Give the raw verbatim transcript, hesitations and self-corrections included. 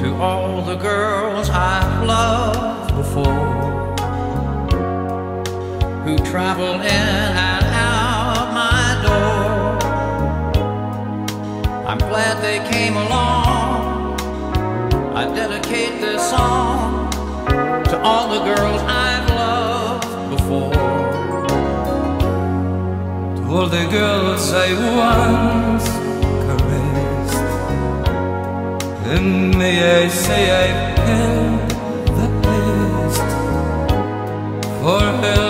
to all the girls I've loved before, who travel in and out my door. I'm glad they came along. I dedicate this song to all the girls I've loved before, to all the girls I once caressed, and may I say I've had the best. For her